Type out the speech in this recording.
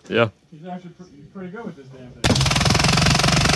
Yeah. He's actually pretty good with this damn thing.